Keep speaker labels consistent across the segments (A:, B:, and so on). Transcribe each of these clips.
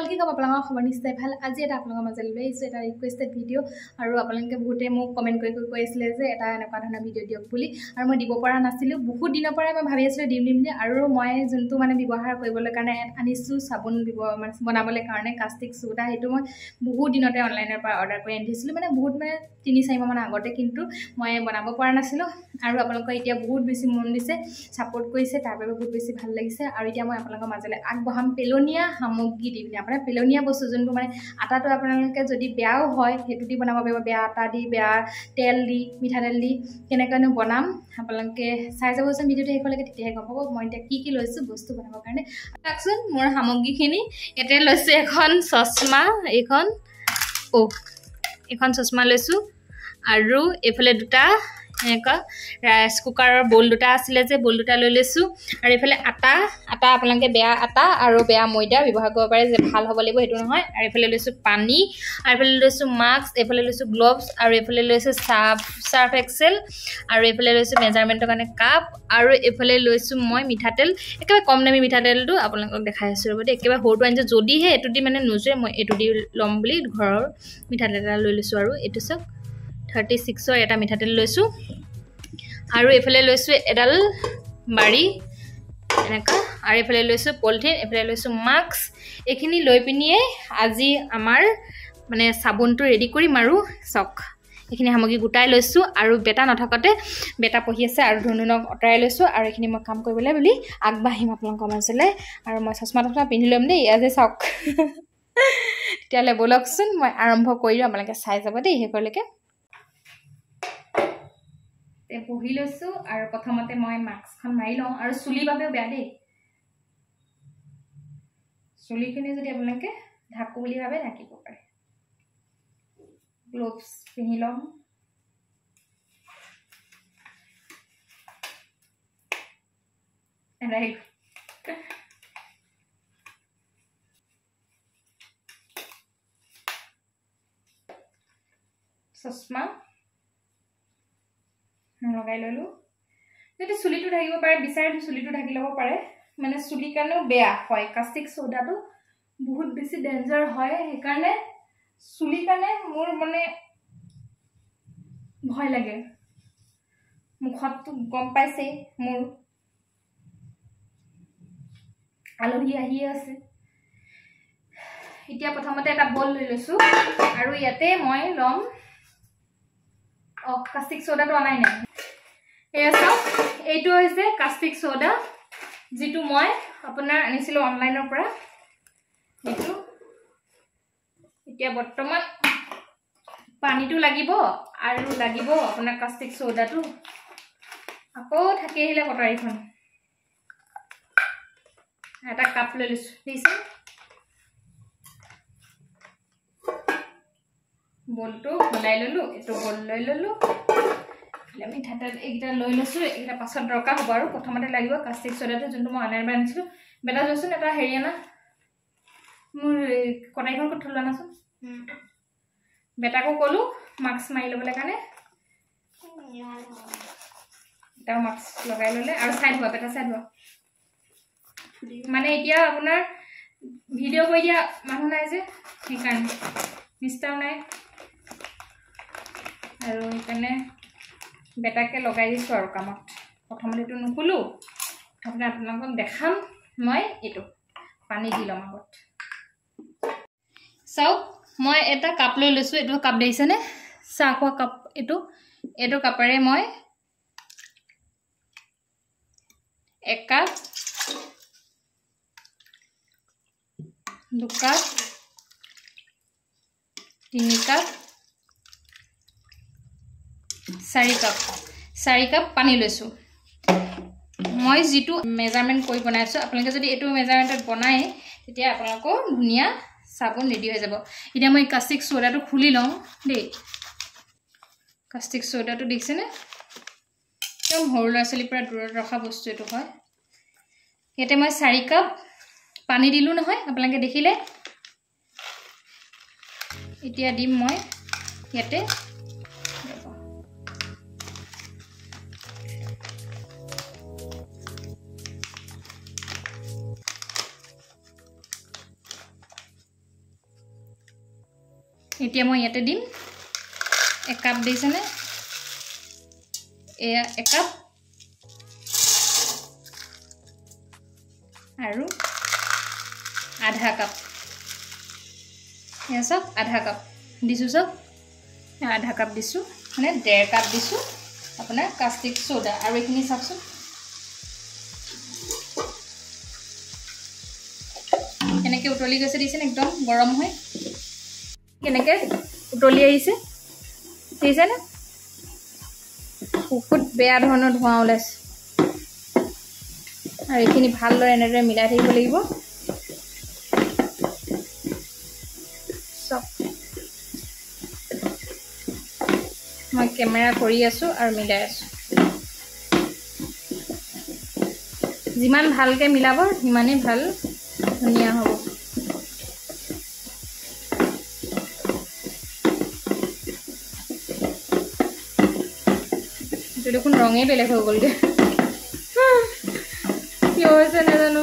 A: কি ক'ব আপোনালোকৰ খবৰ নিশ্চয় ভাল আজি এটা আপোনালোকৰ মাজলৈ লৈ আহিছোঁ এটা ৰিকুৱেষ্টেড ভিডিঅ' আৰু আপোনালোকে বহুতে মোক কমেণ্ট কৰি কৈ আছিলে যে এটা এনেকুৱা ধৰণৰ ভিডিঅ' দিয়ক বুলি আৰু মই দিব পৰা নাছিলোঁ বহুত দিনৰ পৰাই মই ভাবি আছিলোঁ দিম বুলি আৰু মই যোনটো মানে ব্যৱহাৰ কৰিবলৈ কাৰণে আনিছোঁ চাবোন মানে বনাবলৈ কাৰণে কাষ্টিক সোডা সেইটো মই বহুত দিনতে অনলাইনৰ পৰা অৰ্ডাৰ কৰি আনিছিলোঁ মানে বহুত মানে 3-4 মাহ আগতে কিন্তু মই বনাব পৰা নাছিলোঁ আৰু আপোনালোকে এতিয়া বহুত বেছি মন দিছে সাপোৰ্ট কৰিছে তাৰ বাবে বহুত বেছি ভাল লাগিছে আৰু এতিয়া মই আপোনালোকৰ মাজলৈ আগবঢ়াম পেলনীয়া সামগ্ৰী দি আপোনাৰ পেলনীয়া বস্তু যোনটো মানে আটাটো আপোনালোকে যদি বেয়াও হয় সেইটো দি বনাব পাৰিব বেয়া আটা দি বেয়া তেল দি মিঠাতেল দি কেনেকৈনো বনাম আপোনালোকে চাই যাবচোন ভিডিঅ'টো শেষলৈকে তেতিয়াহে গম পাব মই এতিয়া কি লৈছোঁ বস্তু বনাবৰ কাৰণে চাওকচোন মোৰ সামগ্ৰীখিনি ইয়াতে লৈছোঁ এখন চশমা এখন চশমা লৈছোঁ আৰু এইফালে দুটা এনেকা ৰাইচ কুকাৰৰ বল দুটা আছিলে যে বল দুটা লৈ লৈছোঁ আৰু এইফালে আটা আপোনালোকে বেয়া আটা আৰু বেয়া ময়দা ব্যৱহাৰ কৰিব পাৰে যে ভাল হ'ব লাগিব সেইটো নহয় আৰু এইফালে লৈছোঁ পানী আৰু এইফালে লৈছোঁ মাস্ক এইফালে লৈছোঁ গ্লভছ আৰু এইফালে লৈছোঁ সাৰ্ফ এক্সেল আৰু এইফালে লৈছোঁ মেজাৰমেণ্টৰ কাৰণে কাপ আৰু এইফালে লৈছোঁ মই মিঠাতেল একেবাৰে কম দামী মিঠাতেলটো আপোনালোকক দেখাই আছোঁ ৰ'ব দেই একেবাৰে সৰুটো আনিছোঁ যদিহে এইটো দি মানে নোজোৰে মই এইটো দি ল'ম বুলি ঘৰৰ মিঠাতেল এটা লৈ লৈছোঁ আৰু এইটো চাওক 36ৰ এটা মিঠাতেল লৈছোঁ আৰু এইফালে লৈছোঁ এডাল বাৰী এনেকা আৰু এইফালে লৈছোঁ পলিথিন এইফালে লৈছোঁ মাস্ক এইখিনি লৈ পিনিয়ে আজি আমাৰ মানে সাবুনটো ৰেডি কৰিম আৰু চক এইখিনি সামগ্ৰী গোটাই লৈছোঁ আৰু বেটা নথকাতে বেটা পঢ়ি আছে আৰু ধুনুনক অঁতৰাই লৈছোঁ আৰু এইখিনি মই কাম কৰিবলৈ বুলি আগবাঢ়িম আপোনালোকৰ মাজলৈ আৰু মই চশমা পিন্ধি ল'ম দেই আজি চাওক তেতিয়াহ'লে ব'লকচোন মই আৰম্ভ কৰি দিওঁ আপোনালোকে চাই যাব দেই শেষলৈকে বহি লৈছোঁ আৰু প্ৰথমতে মই মাস্কখন মাৰি লওঁ আৰু চুলিৰ বাবেও বেয়া দেই চুলিখিনি যদি আপোনালোকে ঢাকো বুলি ভাবে ঢাকিব পাৰে গ্লভছ পিন্ধি লওঁ চশমা লগাই ললোঁ যদি চুলিটো ঢাকিব পাৰে বিচাৰে চুলিটো ঢাকি ল'ব পাৰে মানে চুলিৰ কাৰণেও বেয়া হয় কাষ্টিক সোডাটো বহুত বেছি ডেঞ্জাৰ হয় সেইকাৰণে চুলিৰ কাৰণে মোৰ মানে ভয় লাগে মুখতটো গম পাইছে মোৰ আলহী আহিয়ে আছে এতিয়া প্ৰথমতে এটা বল লৈ লৈছোঁ আৰু ইয়াতে মই ল'ম কাষ্টিক সোডাটো আনাই নাই এয়া চাওক এইটো হৈছে কাষ্টিক সোডা যিটো মই আপোনাৰ আনিছিলোঁ অনলাইনৰ পৰা এইটো এতিয়া বৰ্তমান পানীটো লাগিব আৰু লাগিব আপোনাৰ কাষ্টিক সোডাটো আকৌ থাকি আহিলে কটাৰীখন এটা কাপ লৈ লৈছোঁ দিছে বলটো বনাই ললোঁ এইটো বল লৈ ললোঁ মিঠাতেল এইকেইটা লৈ লৈছোঁ এইকেইটা পাছত দৰকাৰ হ'ব আৰু প্ৰথমতে লাগিব কাষ্টিক সোডাটো যোনটো মই অনলাইনৰ পৰা আনিছিলোঁ বেটা যোৱাচোন এটা হেৰি আনা মোৰ কটাৰীখন ক'ত থ'লো আনাচোন বেটাকো ক'লোঁ মাস্ক মাৰি ল'বলৈ কাৰণে এটাও মাস্ক লগাই ল'লে আৰু চাই ধোৱা বেটা চাই ধোৱা মানে এতিয়া আপোনাৰ ভিডিঅ' কৰি দিয়া মানুহ নাই যে সেইকাৰণে মিষ্টাৰ নাই আৰু সেইকাৰণে বেটাকে লগাই দিছোঁ আৰু কামত প্ৰথমতে এইটো নুখোলোঁ আপোনালোকক দেখাম মই এইটো পানী দি ল'ম আগত চাওক মই এটা কাপ লৈ লৈছোঁ এইটো কাপ দেখিছেনে চাহ খোৱা কাপ এইটো কাপেৰে মই 1 কাপ 2 কাপ 3 কাপ 4 কাপ পানী লৈছোঁ মই যিটো মেজাৰমেণ্ট কৰি বনাইছোঁ আপোনালোকে যদি এইটো মেজাৰমেণ্টত বনায় তেতিয়া আপোনালোকৰ ধুনীয়া সাবুন ৰেডি হৈ যাব এতিয়া মই কাষ্টিক সোডাটো খুলি লওঁ দেই কাষ্টিক সোডাটো দেখিছেনে একদম সৰু ল'ৰা ছোৱালীৰ পৰা দূৰত ৰখা বস্তু এইটো হয় ইয়াতে মই 4 কাপ পানী দিলোঁ নহয় আপোনালোকে দেখিলে এতিয়া দিম মই ইয়াতে এতিয়া মই ইয়াতে দিম 1 কাপ দিছেনে এয়া 1 কাপ আৰু আধা কাপ এয়া সব আধা কাপ দিছো সব আধা কাপ দিছো মানে 1.5 কাপ দিছো আপোনাৰ কাষ্টিক সোডা আৰু এখিনি চাকছো কেনেকে উতলি গৈছে দিছেন একদম গৰম হয় কেনেকে উতলি আহিছে দিছে না বহুত বেয়া ধৰণৰ ধোঁৱা ওলাইছে আৰু এখিনি ভালদৰে এনেদৰে মিলাই থাকিব লাগিব সব মই কেমেৰা কৰি আছো আৰু মিলাই আছো যিমান ভালকে মিলাব সিমানে ভাল ধুনিয়া হ'ব তো দেখোন ৰঙে বেলেগ হৈ গলগে কি হৈছে নাজানো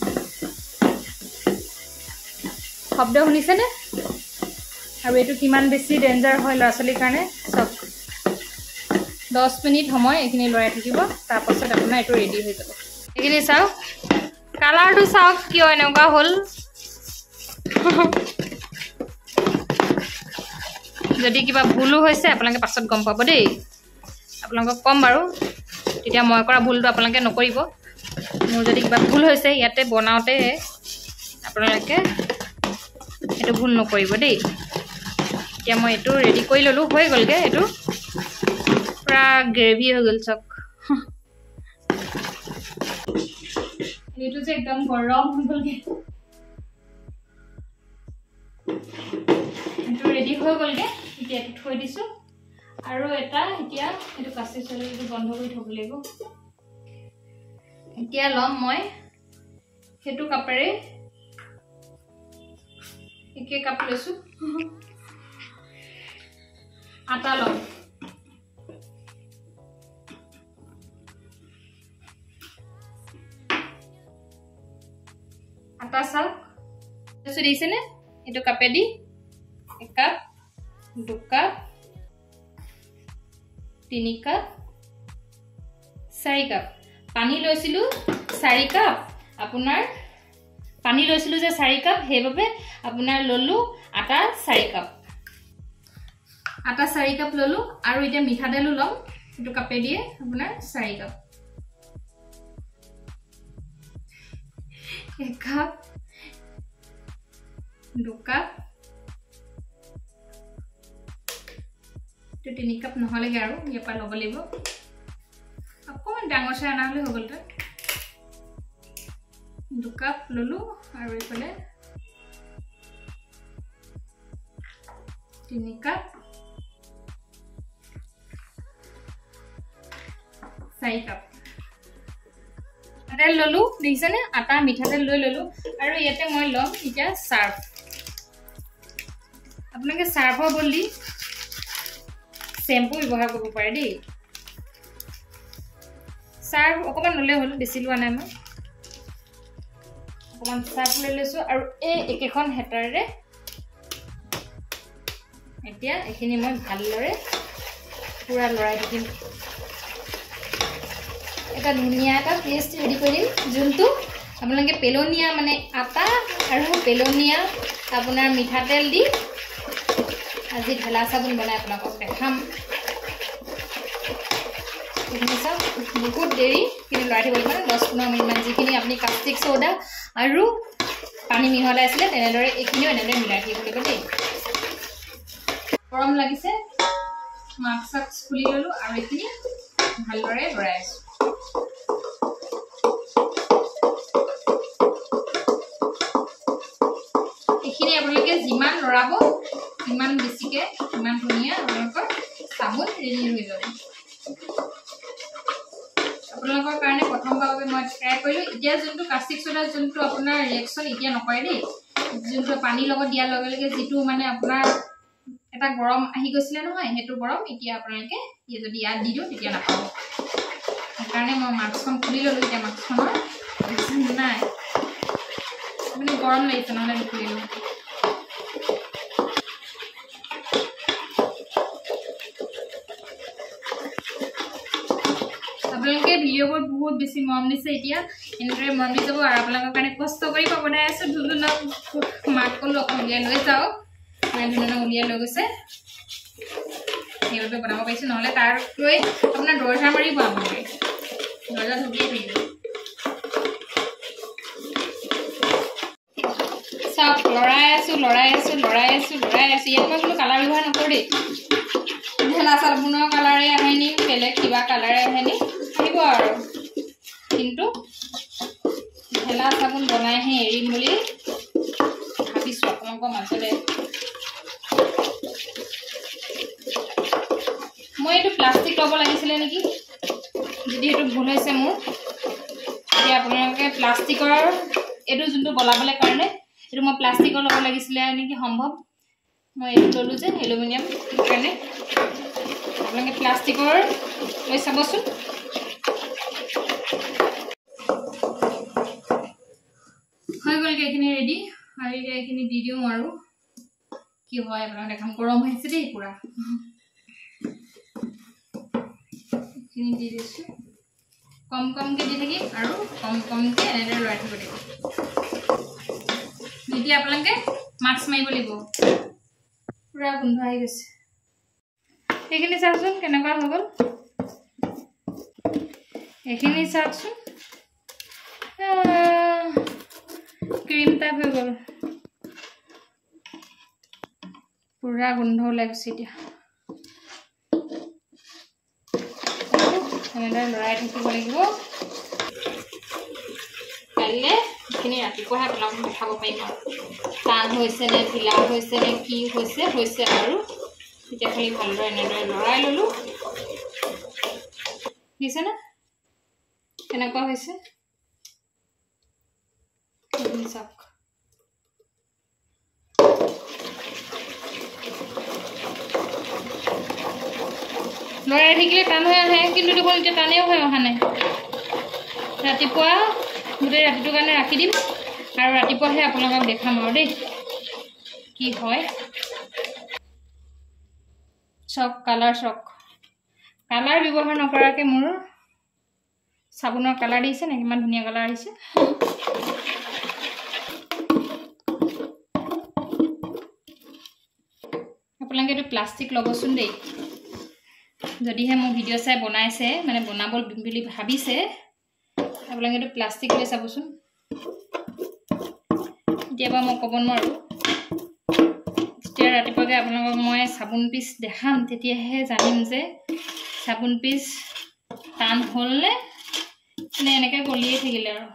A: শব্দ শুনিছেনে আৰু এটো কিমান বেছি ডেঞ্জাৰ হয় লৰাছলিৰ কাৰণে সব 10 মিনিট সময় এখিনি লৰাই থাকিব তাৰ পাছত আপোনাৰ এটো ৰেডি হৈ যাব এখিনি চাও কালাৰটো চাও কিয় এনেকুৱা হল যদি কিবা ভুলো হৈছে আপোনালোকে পাছত গম পাব দেই আপোনালোকক কম বাৰু তেতিয়া মই কৰা ভুলটো আপোনালোকে নকৰিব মোৰ যদি কিবা ভুল হৈছে ইয়াতে বনাওতে আপোনালোকে এটো ভুল নকৰিব দেই এতিয়া মই এটো ৰেডি কৰি ললো হৈ গলগে এটো পুৰা গ্ৰেভি হৈ গল চক এটো যে একদম গৰম হৈ গলগে এটো ৰেডি হৈ গলগে এতিয়া এটো থৈ দিছো আৰু এটা এতিয়া এটো কাষ্টিক সোডাটো বন্ধ কৰি থব লাগিব এতিয়া লম মই হেতু কাপৰে একে কাপ লৈছো আটা লম আটা চাও তো দিছে নে এটো কাপে দি 1 কাপ 2 কাপ 3 কাপ 4 কাপ পানী লৈছিলো 4 কাপ আপোনাৰ পানী লৈছিলো যে 4 কাপ হেভাবে আপোনাৰ ললো আটা 4 কাপ আটা 4 কাপ ললো আৰু এটা মিঠা তেল লম এটো কাপে দিয়ে আপোনাৰ 4 কাপ 1 কাপ 2 কাপ 3 কাপ নহলেগে আৰু ইয়াপা লব লাগিব অকমান ডাঙৰ চাই আনা হলে হবল তো 2 কাপ ললো আৰু ইফালে 3 কাপ 4 কাপ তেল ললো দিছেনে আটা মিঠা তেল লৈ ললো আৰু ইয়াতে মই লম এতিয়া সাৰ্ফ আপোনাকে সাৰ্ফৰ বলি শ্যাম্পু ব্যৱহাৰ কৰিব পাৰে দেই সাৰ্ফ অকমান ললে হল বেছি লোৱা নাই মই অকমান সাৰ্ফ লৈ লৈছো আৰু এই একেখন হেটাৰে এতিয়া এখিনি মই ভালদৰে পুৰা লৰাই দিম এটা ধুনিয়া এটা পেষ্ট ৰেডি কৰিম যোনটো আপোনালোকে পেলনিয়া মানে আটা আৰু পেলনিয়া আপোনাৰ মিঠা তেল দি আজি ঢেলা সাবুন বনাই আপোনালোকক দেখাম এখিনি সব বহুত দেৰি কিন্তু লৰাই থাকিব মানে 10-15 মিনিট মান যিখিনি আপুনি কাষ্টিক সোডা আৰু পানী মিহলাই আছিলে তেনেদৰে এখিনিও এনেদৰে মিলাই থাকিব লাগিব দেই গৰম লাগিছে মাস্ক খুলি ললো আৰু এখিনি ভালদৰে লৰাই আছো এখিনি আপোনালোকে যিমান লৰাব ইমান বেছিকে ইমান ধুনিয়া আপোনালোকৰ সাবুন ৰেডি হৈ যাব আপোনালোকৰ কাৰণে প্ৰথমবাৰলৈ মই ট্ৰাই কৰিলো এতিয়া যোনটো কাষ্টিক সোডা যোনটো আপোনাৰ ৰিঅ্যাকচন এতিয়া নকৰে দেই যোনটো পানী লগত দিয়া লগে লগে যেটো মানে আপোনাৰ এটা গৰম আহি গৈছিল নহয় হেতু গৰম এতিয়া আপোনালোকে এই যদি ইয়াত দি দিও তেতিয়া নাপাব কাৰণে মই মাস্কখন খুলি ললো এতিয়া মাস্কখনৰ নাই মানে গৰম লাগিছে নহলে খুলি ললো আপোনালোকে ভিডিঅ'বোৰ বহুত বেছি মৰম দিছে এতিয়া এনেদৰে মৰম দি যাব আৰু আপোনালোকৰ কাৰণে কষ্ট কৰি বনাই আছোঁ ধুনুনক মাক ক'লো অকণ উলিয়াই লৈ যাওক মানে ধুনুনক উলিয়াই লৈ গৈছে সেইবাবে বনাব পাৰিছোঁ নহ'লে তাৰ লৈ আপোনাৰ দৰজা মাৰিব আপোনালোকে দৰজা ঢুকিয়ে থাকিব চাওক লৰাই আছোঁ ইয়াত মই বোলো কালাৰ ব্যৱহাৰ নকৰোঁ দেই ঢেলা চাবোনৰ কালাৰে আহেনি বেলেগ কিবা কালাৰে আহেনি আহিব আৰু কিন্তু ঢেলা চাবোন বনাইহে এৰিম বুলি ভাবিছোঁ আপোনালোকৰ মাজতে মই এইটো প্লাষ্টিক ল'ব লাগিছিলে নেকি যদি সেইটো ভুল হৈছে মোৰ এতিয়া আপোনালোকে প্লাষ্টিকৰ এইটো যোনটো বলাবলৈ কাৰণে এইটো মই প্লাষ্টিকৰ ল'ব লাগিছিলে নেকি সম্ভৱ মই এইটো ল'লোঁ যে এলুমিনিয়াম কাৰণে আপোনালোকে প্লাষ্টিকৰ লৈ চাবচোন হৈ গ'লগৈ এইখিনি ৰেডি আৰু এতিয়া এইখিনি দি দিওঁ আৰু কি হয় আপোনালোকে দেখাম গৰম হৈছে দেই পূৰা এইখিনি দি দিছোঁ কম কমকৈ দি থাকিম আৰু কম কমকৈ এনেদৰে লৰাই থাকিব লাগিব এতিয়া আপোনালোকে মাস্ক মাৰিব লাগিব পুৰা গোন্ধ আহি গৈছে এইখিনি চাওকচোন কেনেকুৱা হৈ গ'ল এইখিনি চাওকচোন ক্ৰীম টাইপ হৈ গ'ল পুৰা গোন্ধ ওলাই গৈছে এতিয়া এনেদৰে লৰাই থাকিব লাগিব কাইলৈ এইখিনি ৰাতিপুৱাহে আপোনালোকক দেখাব পাৰিম আৰু টান হৈছে নে ঢিলা হৈছে নে কি হৈছে আৰু এতিয়া খালি ভালদৰে এনেদৰে লৰাই ল'লোঁ দিছেনে কেনেকুৱা হৈছে চাওক লৰাই থাকিলে টান হৈ আহে কিন্তু দেখোন এতিয়া টানেও হৈ অহা নাই ৰাতিপুৱা গোটেই ৰাতিটোৰ কাৰণে ৰাখি দিম আৰু ৰাতিপুৱাহে আপোনালোকক দেখাম আৰু দেই কি হয় চক কালাৰ ব্যৱহাৰ নকৰাকৈ মোৰ চাবোনৰ কালাৰ দিছে নে কিমান ধুনীয়া কালাৰ আহিছে আপোনালোকে এইটো প্লাষ্টিক ল'বচোন দেই যদিহে মোৰ ভিডিঅ' চাই বনাইছে মানে বনাব বুলি ভাবিছে আপোনালোকে এইটো প্লাষ্টিক লৈ চাবচোন কেতিয়াবা মই ক'ব নোৱাৰোঁ যেতিয়া ৰাতিপুৱাকৈ আপোনালোকক মই চাবোন পিচ দেখাম তেতিয়াহে জানিম যে চাবোন পিচ টান হ'লনে নে এনেকৈ গলিয়ে থাকিলে আৰু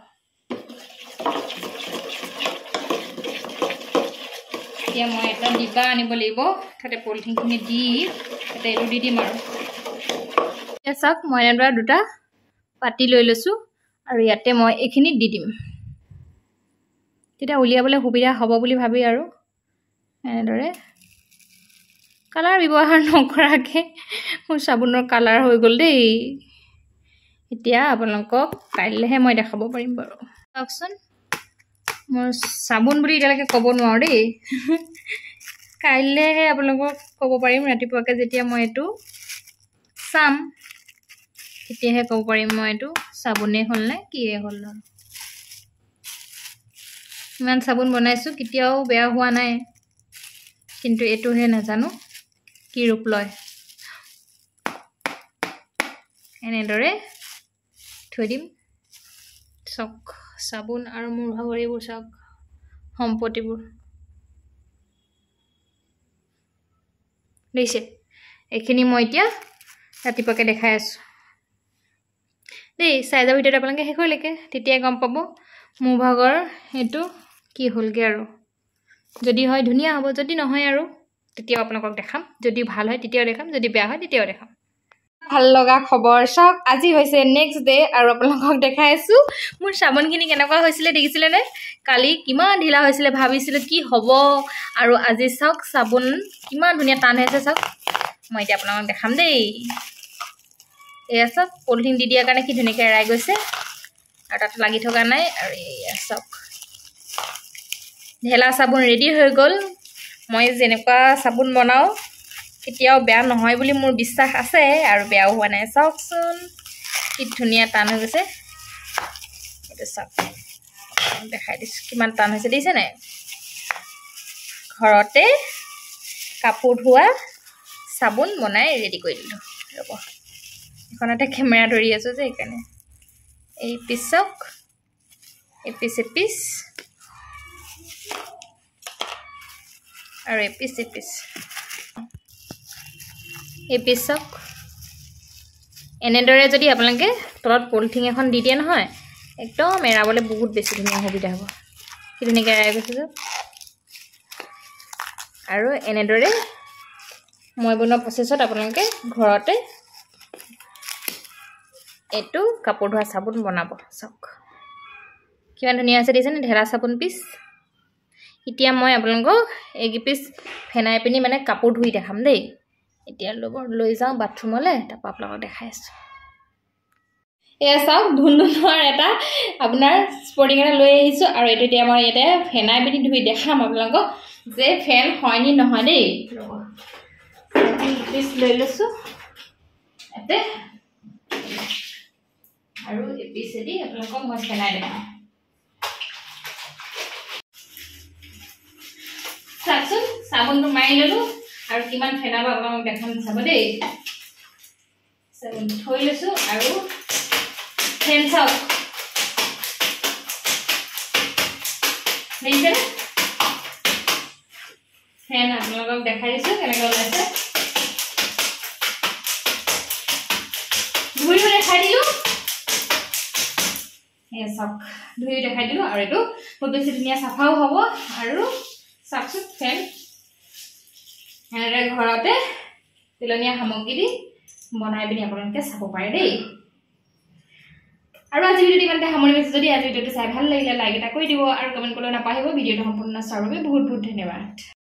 A: এতিয়া মই এটা ডিব্বা আনিব লাগিব তাতে পলিথিনখিনি দি তাতে এইটো দি দিম আৰু এতিয়া চাওক মই এনেদৰে দুটা পাতি লৈ লৈছোঁ আৰু ইয়াতে মই এইখিনি দি দিম তেতিয়া উলিয়াবলৈ সুবিধা হ'ব বুলি ভাবি আৰু এনেদৰে কালাৰ ব্যৱহাৰ নকৰাকৈ মোৰ চাবোনৰ কালাৰ হৈ গ'ল দেই এতিয়া আপোনালোকক কাইলৈহে মই দেখাব পাৰিম বাৰু চাওকচোন মোৰ চাবোন বুলি এতিয়ালৈকে ক'ব নোৱাৰোঁ দেই কাইলৈহে আপোনালোকক ক'ব পাৰিম ৰাতিপুৱাকৈ যেতিয়া মই এইটো চাম তেতিয়াহে ক'ব পাৰিম মই এইটো চাবোনেই হ'ল নে কিয়ে হ'ল আৰু ইমান চাবোন বনাইছোঁ কেতিয়াও বেয়া হোৱা নাই কিন্তু এইটোহে নাজানো কি ৰূপ লয় এনেদৰে থৈ দিম চক চাবোন আৰু মোৰ ভাগৰ এইবোৰ চাওক সম্পত্তিবোৰ দেখিছে এইখিনি মই এতিয়া ৰাতিপুৱাকৈ দেখাই আছোঁ দেই চাই যাব ভিডিঅ'টো আপোনালোকে শেষলৈকে তেতিয়াই গম পাব মোৰ ভাগৰ এইটো কি হ'লগৈ আৰু যদি হয় ধুনীয়া হ'ব যদি নহয় আৰু তেতিয়াও আপোনালোকক দেখাম যদি ভাল হয় তেতিয়াও দেখাম যদি বেয়া হয় তেতিয়াও দেখাম ভাল লগা খবৰ চাওক আজি হৈছে নেক্সট ডে আৰু আপোনালোকক দেখাই আছোঁ মোৰ চাবোনখিনি কেনেকুৱা হৈছিলে দেখিছিলেনে কালি কিমান ঢিলা হৈছিলে ভাবিছিলোঁ কি হ'ব আৰু আজি চাওক চাবোন কিমান ধুনীয়া টান হৈছে চাওক মই এতিয়া আপোনালোকক দেখাম দেই এয়া চাওক পলিথিন দি দিয়াৰ কাৰণে কি ধুনীয়াকৈ এৰাই গৈছে আৰু তাত লাগি থকা নাই আৰু এয়া চাওক ঢেলা চাবোন ৰেডি হৈ গ'ল মই যেনেকুৱা চাবোন বনাওঁ কেতিয়াও বেয়া নহয় বুলি মোৰ বিশ্বাস আছে আৰু বেয়াও হোৱা নাই চাওকচোন কি ধুনীয়া টান হৈ গৈছে এইটো চাওক দেখাই দিছোঁ কিমান টান হৈছে দেখিছে নাই ঘৰতে কাপোৰ ধোৱা চাবোন বনাই ৰেডি কৰি দিলোঁ ৰ'ব এখনতে কেমেৰা ধৰি আছোঁ যে সেইকাৰণে এই পিচ চাওক এপিচ আৰু এপিচ চাওক এনেদৰে যদি আপোনালোকে তলত পলিথিন এখন দি দিয়ে নহয় একদম এৰাবলৈ বহুত বেছি ধুনীয়া সুবিধা হ'ব কি ধুনীয়াকৈ এৰাই গৈছে যে আৰু এনেদৰে মই বনোৱা প্ৰচেছত আপোনালোকে ঘৰতে এইটো কাপোৰ ধোৱা চাবোন বনাব চাওক কিমান ধুনীয়া আছে দেখিছেনে ঢেলা চাবোন পিচ এতিয়া মই আপোনালোকক এইকেইপিচ ফেনাই পিনি মানে কাপোৰ ধুই দেখাম দেই এতিয়া লৈ যাওঁ বাথৰুমলৈ তাৰপৰা আপোনালোকক দেখাই আছোঁ এয়া চাওক ধুন্দুনৰ এটা আপোনাৰ স্পৰ্টিং এটা লৈ আহিছোঁ আৰু এইটো এতিয়া মই ইয়াতে ফেনাই পিনি ধুই দেখাম আপোনালোকক যে ফেন হয়নি নহয় দেই পিচ লৈ লৈছোঁ ইয়াতে আৰু এপিচেদি আপোনালোকক মই ফেনাই দেখাম চাওকচোন চাবোনটো মাৰি ল'লোঁ আৰু কিমান ফেনাব আপোনালোকক দেখাম চাব দেই চাবোন থৈ লৈছোঁ আৰু ফেন চাওক দেখিছেনে ফেন আপোনালোকক দেখাই দিছোঁ কেনেকৈ ওলাইছে ধুইও দেখাই দিলোঁ চাওক ধুইও দেখাই দিলোঁ আৰু এইটো বহুত বেছি ধুনীয়া চাফাও হ'ব আৰু চাওকচোন ফেন এনেদৰে ঘৰতে পেলনীয়া সামগ্ৰী দি বনাই পিনি আপোনালোকে চাব পাৰে দেই আৰু আজি ভিডিঅ'টো ইমানতে সামৰি লৈছোঁ যদি আজি ভিডিঅ'টো চাই ভাল লাগিলে লাইক এটা কৰি দিব আৰু কমেণ্ট কৰিবলৈ নাপাহৰিব ভিডিঅ'টো সম্পূৰ্ণ চোৱাৰ বাবে বহুত বহুত ধন্যবাদ